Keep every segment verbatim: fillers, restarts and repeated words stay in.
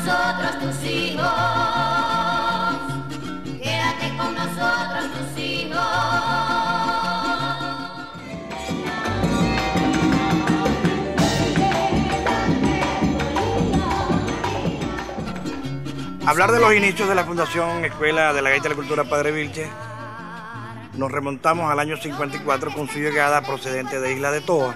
nosotros tus hijos, quédate con nosotros tus hijos. Hablar de los inicios de la Fundación Escuela de la Gaita de la Cultura Padre Vilches, nos remontamos al año cincuenta y cuatro con su llegada procedente de Isla de Toas,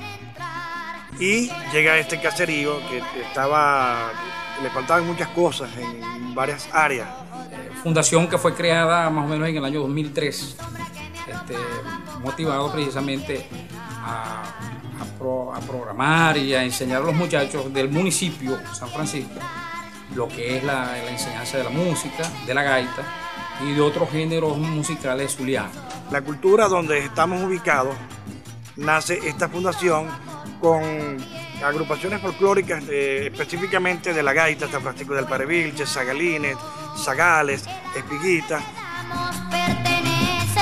y llega a este caserío que estaba, le faltaban muchas cosas en varias áreas. Fundación que fue creada más o menos en el año dos mil tres, este, motivado precisamente a, a, pro, a programar y a enseñar a los muchachos del municipio San Francisco lo que es la, la enseñanza de la música, de la gaita y de otros géneros musicales zulianos. La cultura donde estamos ubicados, nace esta fundación con agrupaciones folclóricas eh, específicamente de la gaita, San Francisco del Padre Vilches, zagalines, zagales, espiguitas. Pertenece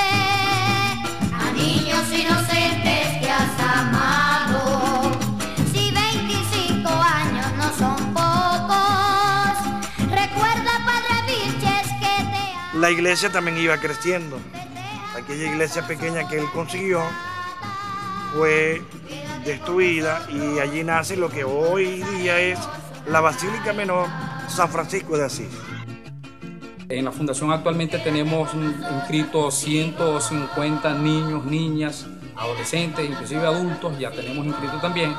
a niños inocentes que has amado. Si veinticinco años no son pocos, recuerda, Padre Vilches, que te amo. La iglesia también iba creciendo. Aquella iglesia pequeña que él consiguió fue destruida y allí nace lo que hoy día es la Basílica Menor San Francisco de Asís. En la fundación actualmente tenemos inscritos ciento cincuenta niños, niñas, adolescentes, inclusive adultos, ya tenemos inscritos también,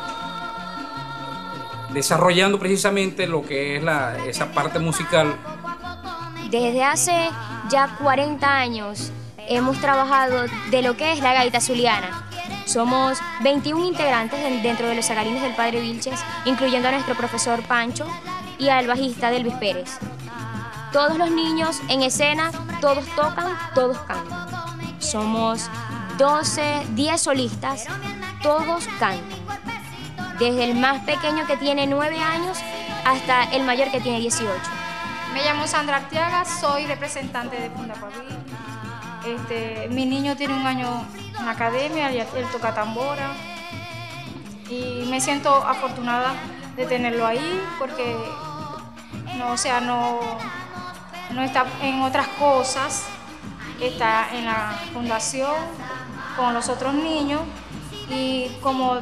desarrollando precisamente lo que es la, esa parte musical. Desde hace ya cuarenta años hemos trabajado de lo que es la gaita zuliana. Somos veintiún integrantes dentro de los zagalines del Padre Vilches, incluyendo a nuestro profesor Pancho y al bajista Delvis Pérez. Todos los niños en escena, todos tocan, todos cantan. Somos doce, diez solistas, todos cantan. Desde el más pequeño que tiene nueve años hasta el mayor que tiene dieciocho. Me llamo Sandra Arteaga, soy representante de Fundapaví. Este, mi niño tiene un año en la academia, él toca tambora y me siento afortunada de tenerlo ahí porque no, o sea, no, no está en otras cosas, está en la fundación con los otros niños y como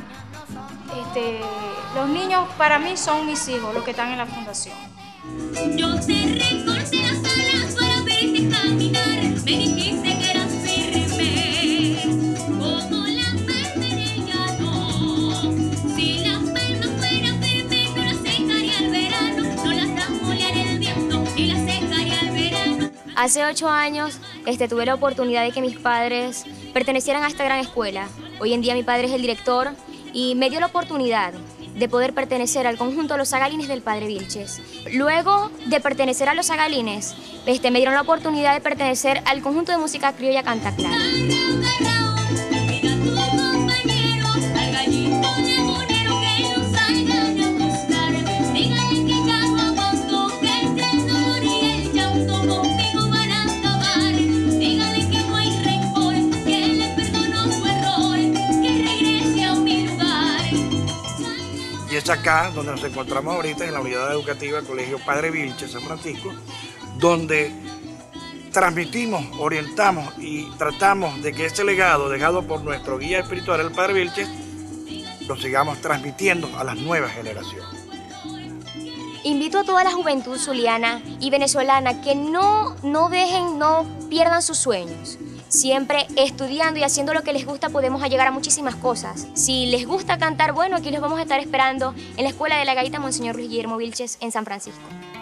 este, los niños para mí son mis hijos, los que están en la fundación. Yo te recorté las alas para verte caminar, me dijiste que eras firme, como la palma en el llano. Si la palma fuera firme, no la secaría el verano, no la trampolearía el viento, ni la secaría el verano. Hace ocho años este, tuve la oportunidad de que mis padres pertenecieran a esta gran escuela. Hoy en día mi padre es el director y me dio la oportunidad de poder pertenecer al conjunto de los zagalines del Padre Vilches. Luego de pertenecer a los zagalines, este, me dieron la oportunidad de pertenecer al conjunto de música criolla Canta Clara. Y es acá donde nos encontramos ahorita, en la unidad educativa del Colegio Padre Vilches San Francisco, donde transmitimos, orientamos y tratamos de que ese legado dejado por nuestro guía espiritual, el Padre Vilches, lo sigamos transmitiendo a las nuevas generaciones. Invito a toda la juventud zuliana y venezolana que no, no dejen, no pierdan sus sueños. Siempre estudiando y haciendo lo que les gusta podemos llegar a muchísimas cosas. Si les gusta cantar, bueno, aquí los vamos a estar esperando en la Escuela de la Gaita Monseñor Luis Guillermo Vilches en San Francisco.